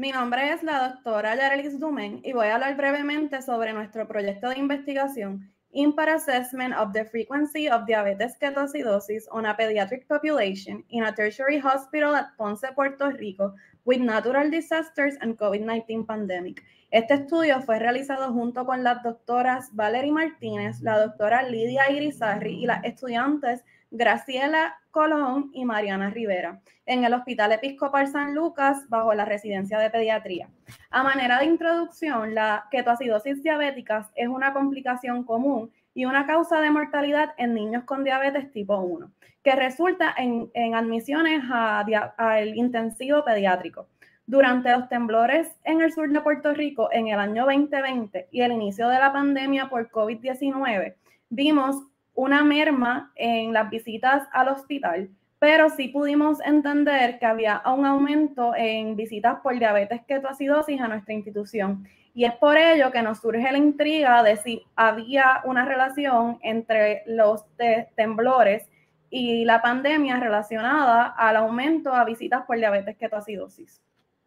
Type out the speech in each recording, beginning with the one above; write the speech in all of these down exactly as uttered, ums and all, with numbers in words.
Mi nombre es la doctora Yarelis Dumen y voy a hablar brevemente sobre nuestro proyecto de investigación Impact Assessment of the Frequency of Diabetes Ketoacidosis on a Pediatric Population in a Tertiary Hospital at Ponce, Puerto Rico, with Natural Disasters and COVID nineteen Pandemic. Este estudio fue realizado junto con las doctoras Valerie Martínez, la doctora Lidia Irizarry y las estudiantes Graciela Colón y Mariana Rivera en el Hospital Episcopal San Lucas bajo la residencia de pediatría. A manera de introducción, la ketoacidosis diabética es una complicación común y una causa de mortalidad en niños con diabetes tipo uno, que resulta en, en admisiones al intensivo pediátrico. Durante los temblores en el sur de Puerto Rico en el año veinte veinte y el inicio de la pandemia por COVID diecinueve, vimos una merma en las visitas al hospital, pero sí pudimos entender que había un aumento en visitas por diabetes ketoacidosis a nuestra institución. Y es por ello que nos surge la intriga de si había una relación entre los temblores y la pandemia relacionada al aumento a visitas por diabetes ketoacidosis.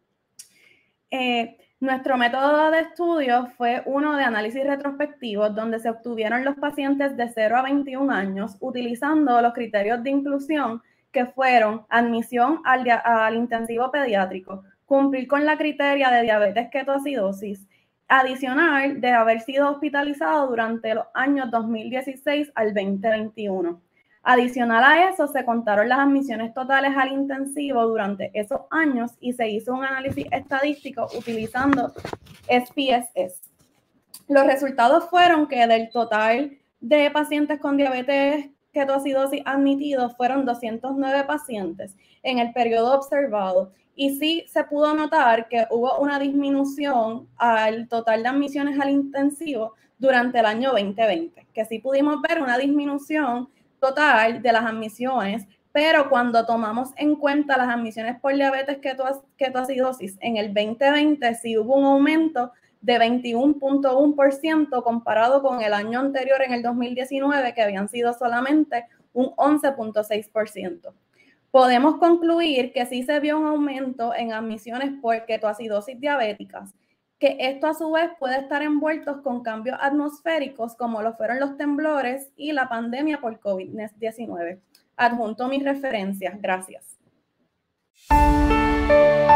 Eh, nuestro método de estudio fue uno de análisis retrospectivo, donde se obtuvieron los pacientes de cero a veintiún años utilizando los criterios de inclusión que fueron admisión al, al intensivo pediátrico, cumplir con la criteria de diabetes ketoacidosis, adicional de haber sido hospitalizado durante los años dos mil dieciséis al veinte veintiuno. Adicional a eso, se contaron las admisiones totales al intensivo durante esos años y se hizo un análisis estadístico utilizando S P S S. Los resultados fueron que del total de pacientes con diabetes ketoacidosis admitidos fueron doscientos nueve pacientes en el periodo observado y sí se pudo notar que hubo una disminución al total de admisiones al intensivo durante el año veinte veinte, que sí pudimos ver una disminución total de las admisiones, pero cuando tomamos en cuenta las admisiones por diabetes ketoacidosis en el veinte veinte sí hubo un aumento de veintiuno punto uno por ciento comparado con el año anterior en el dos mil diecinueve, que habían sido solamente un once punto seis por ciento. Podemos concluir que sí se vio un aumento en admisiones por ketoacidosis diabéticas, que esto a su vez puede estar envuelto con cambios atmosféricos como lo fueron los temblores y la pandemia por COVID diecinueve. Adjunto mis referencias. Gracias.